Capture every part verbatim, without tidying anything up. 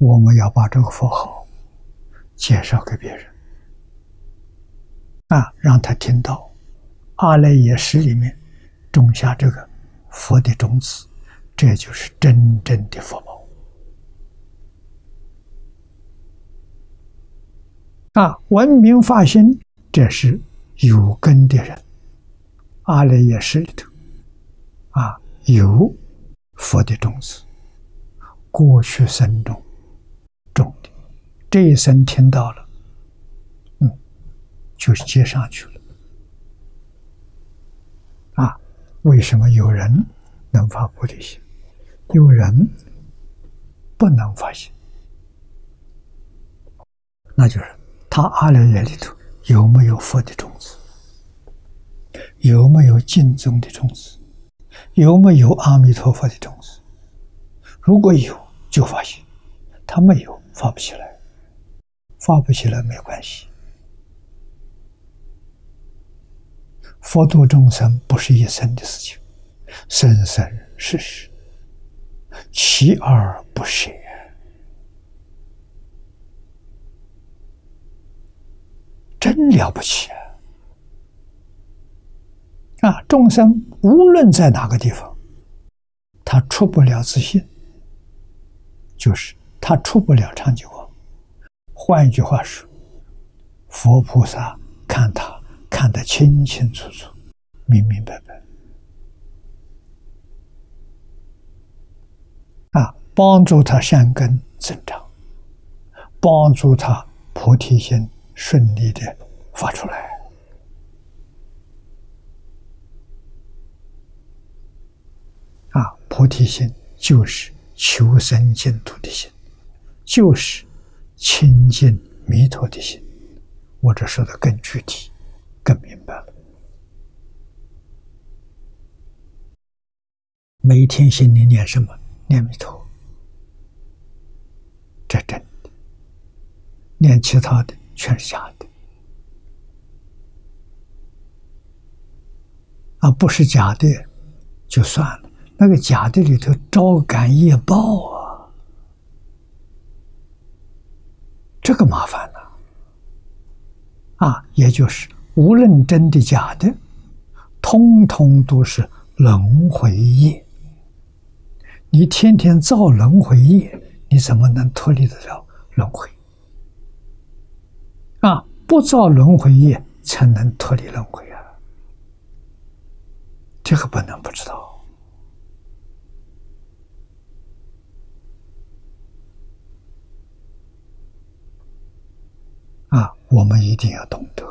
我们要把这个佛号介绍给别人啊，让他听到阿赖耶识里面种下这个佛的种子，这就是真正的佛宝啊！文明发心，这是有根的人，阿赖耶识里头啊有佛的种子，过去生中种的，这一生听到了，嗯，就是接上去了啊！为什么有人能发菩提心，有人不能发心？那就是他阿赖耶里头有没有佛的种子，有没有净宗的种子，有没有阿弥陀佛的种子？如果有就发心，他没有发不起来，发不起来没关系。佛度众生不是一生的事情，生生世世，锲而不舍。真了不起啊！啊，众生无论在哪个地方，他出不了自信，就是他出不了长久光。换一句话说，佛菩萨看他看得清清楚楚，明明白白啊，帮助他善根增长，帮助他菩提心顺利的发出来啊！菩提心就是求生净土的心，就是亲近弥陀的心。我这说的更具体更明白了。每天心里念什么？念弥陀，这真的。念其他的全是假的啊！不是假的就算了，那个假的里头招感业报啊，这个麻烦了啊！也就是无论真的假的，通通都是轮回业。你天天造轮回业，你怎么能脱离得了轮回啊？不造轮回业才能脱离轮回啊！这个不能不知道啊！我们一定要懂得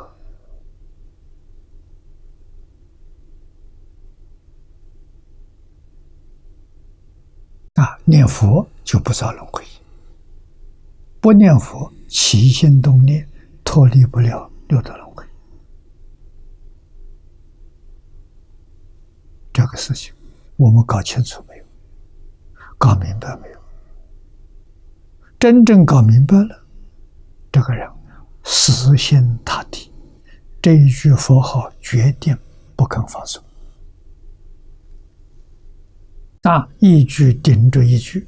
啊！念佛就不造轮回，不念佛起心动念，脱离不了六道轮回。这个事情我们搞清楚没有？搞明白没有？真正搞明白了，这个人死心塌地，这一句佛号决定不肯放松啊！一句顶着一句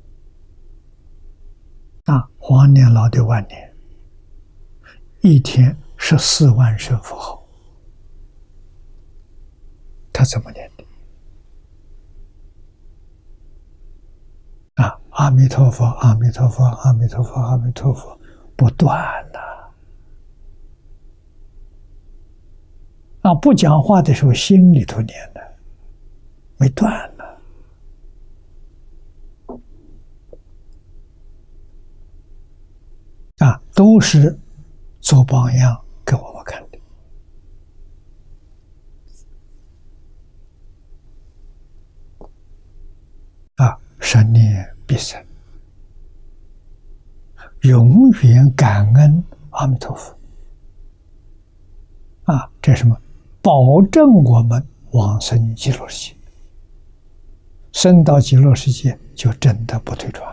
啊！黄年老的晚年，一天十四万声佛号，他怎么念的？啊！阿弥陀佛，阿弥陀佛，阿弥陀佛，阿弥陀佛，不断呐！啊，不讲话的时候心里头念的，没断呢。啊，都是做榜样给我们看的。啊，生念必生，永远感恩阿弥陀佛。啊，这是什么？保证我们往生极乐世界，生到极乐世界就真的不退转。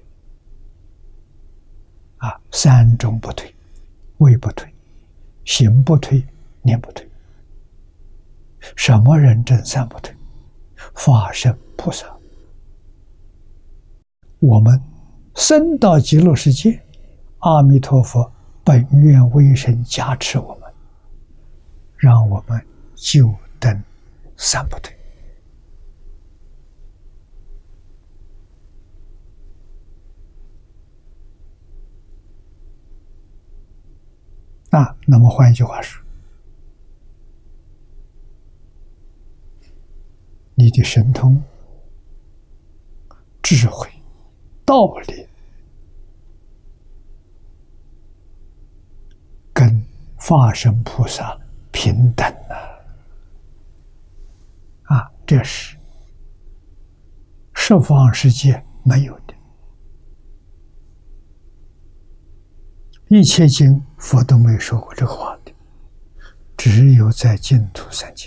啊，三种不退，位不退，行不退，念不退。什么人证三不退？法身菩萨。我们生到极乐世界，阿弥陀佛本愿威神加持我们，让我们就登三不退。啊，那么换一句话说，你的神通、智慧、道理，跟法身菩萨平等了。啊，这是十方世界没有的。一切经佛都没有说过这个话的，只有在净土三界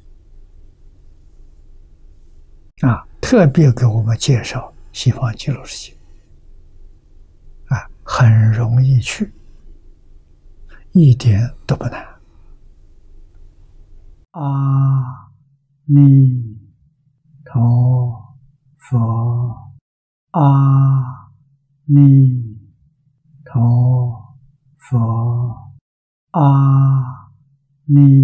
啊，特别给我们介绍西方极乐世界啊，很容易去，一点都不难。阿弥陀佛，阿弥陀佛，阿弥